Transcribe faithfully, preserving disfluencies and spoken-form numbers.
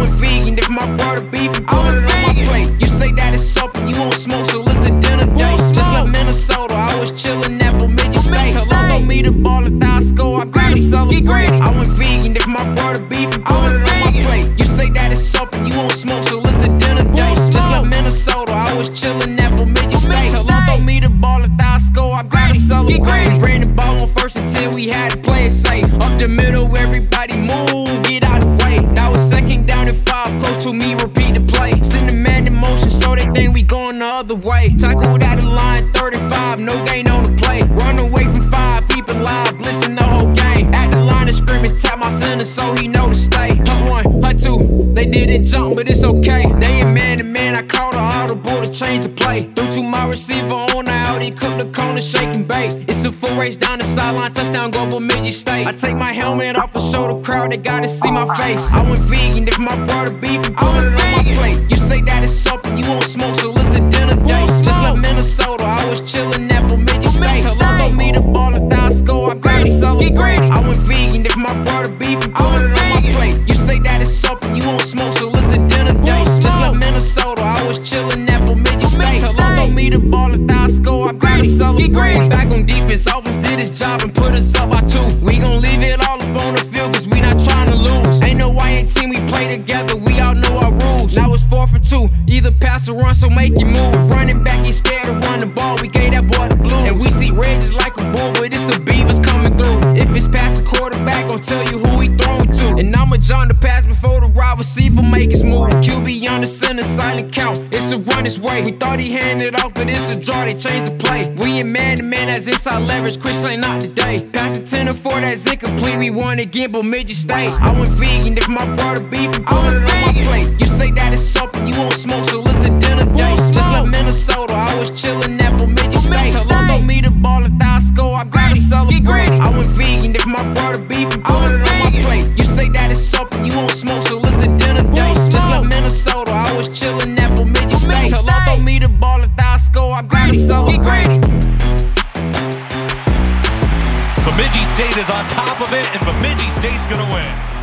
went vegan. If my brother beef, I put it on my plate. You say that it's something you won't smoke, so it's a dinner date. Just like Minnesota, I was chillin' at Bemidji State. Tell them don't me the ball if I score, I gotta celebrate. I went vegan. If my brother beef, I put it on my plate. You say that it's something you won't smoke, so it's a dinner date. Just like Minnesota, I was chillin' at Bemidji State. Tell them don't me the ball if I score, I gotta celebrate. Ran the ball on first until we had to play it safe. Up the middle, everybody move, get out the way. Now it's second down and five, coach told me repeat the play. Send the man in motion, so they think we going the other way. Tackled at the line, thirty-five, no gain on the play. Run away from five, keep it live, listen the whole game. At the line of scrimmage, tap my center so he know to stay. Hut one, hut two, they didn't jump, but it's okay. They ain't man to man, I called a audible to change the play. Threw to my receiver on the out, he cooked the corner, shake and bake. It's a full race down the sideline, touchdown, go Bemidji State. I take my helmet off and show the crowd, they gotta see my face. I went vegan. If my brother beef, I put it on my plate. You say that it's something you won't smoke, so it's a dinner date. Just like Minnesota, I was chillin' at Bemidji State. Tell them don't me the ball if I score, I gotta celebrate. I went vegan. If my brother beef, I put it on my plate. You say that it's something you won't smoke, so it's a dinner date. Just like Minnesota, I was chillin' at Bemidji State. Tell them don't me the ball if I score, I gotta celebrate. Back on defense, offense did his job and put us up by two. We gon' leave it all up on the field, cause we not trying to lose. Ain't no Y A team, we play together, we all know our rules. Now it's four for two, either pass or run, so make you move. Running back, he scared to run the ball, we gave that boy the blues. And we see red just like a bull, but it's the Beavers coming through. If it's past the quarterback, gon' tell you who he throwing to. And I'ma John the pass before the wide receiver make his move. Q B on the center, silent count, it's a run his way. We thought he handed off, but it's a draw, they changed the play. We in man to man, as inside leverage, Chris ain't not today. Passing ten to four, that's incomplete, we won again, Bemidji State. I went vegan. If my brother beef, I put it on my plate. You say that it's something you won't smoke, so it's a dinner date. Just like Minnesota, I was chillin' at Bemidji State. Tell them don't me the ball if I score, I gotta celebrate. I went vegan. If my brother beef, I put it on my plate. You say that it's something you won't smoke, so it's a dinner date. Just like Minnesota, I was chillin' at Bemidji State. Tell them don't me the ball if I score, I gotta celebrate. Bemidji State is on top of it, and Bemidji State's gonna win.